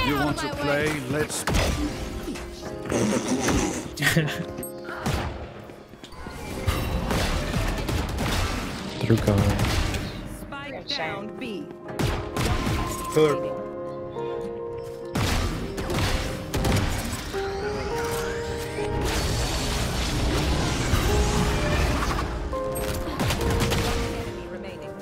You want to play? Let's. Through cover. Spike down B. Third. Enemy remaining.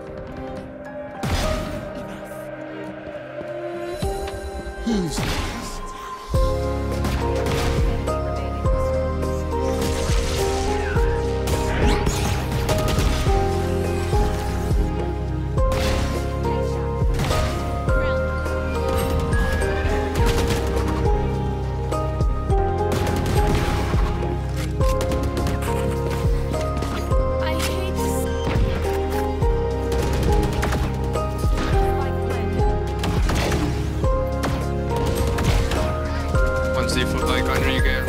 I hate this. One seafood like under you game.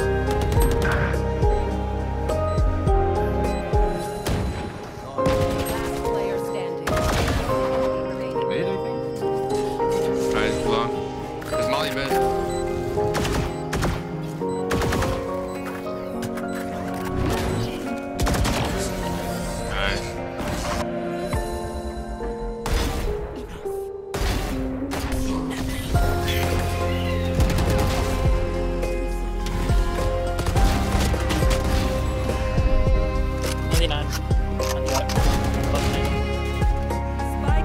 Last player standing. Remaining. Mid, I think. Alright, long. There's Molly mid. Nice. Spike.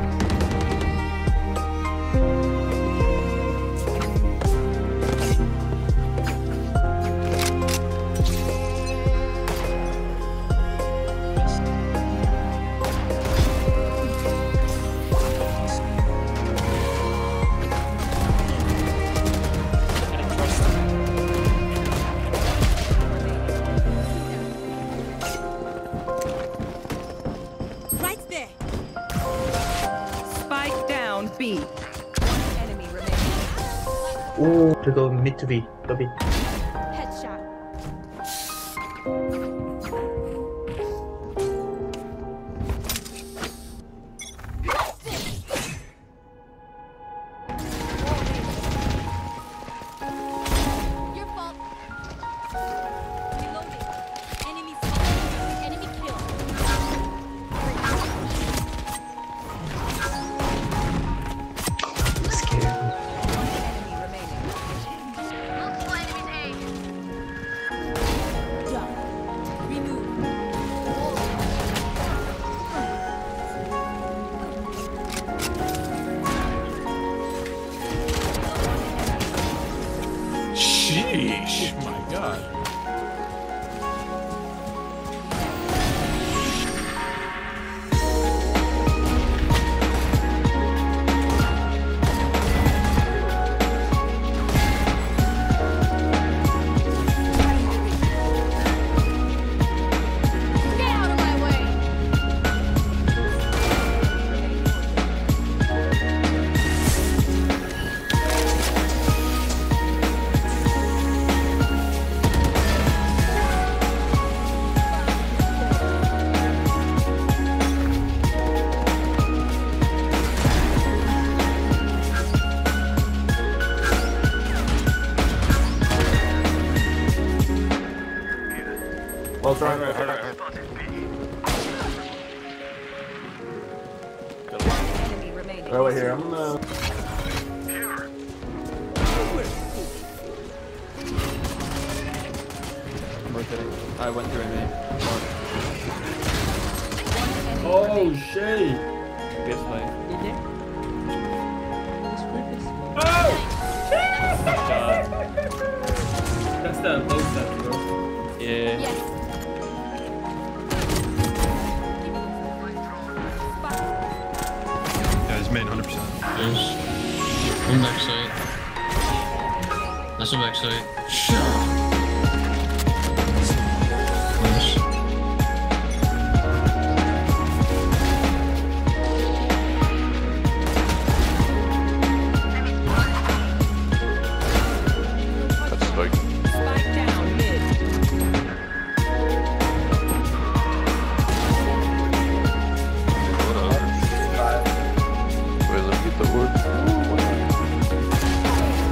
Right there. Spike down B. One enemy remaining. Ooh, to go mid to B. Go B. Headshot. Your fault. Reloading. Enemy spotted. Enemy killed. Scared. Enemy remaining. Multiple enemies A. Done. Remove. Sheesh! My God. Get out of my way. Well, try. Enemy remaining. Right here. I'm gonna. I'm rotating. I went through me. Oh shit! Good play. Oh! God. That's the low step, bro. Yeah. Yes. Yeah, he's mid 100%. There's one backside. That's a backside. Nice. That's like. Spike down mid. What up? Wait, let me get the word.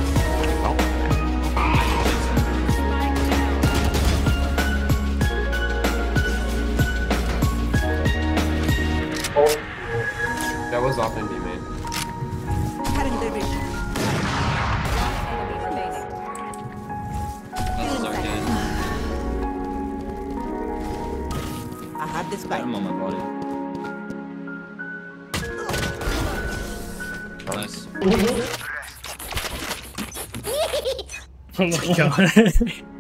Someone's off in B main. Cutting their vision. Enemy remaining. That's so good. I have this Got fight. him on my body. Nice. Oh my god.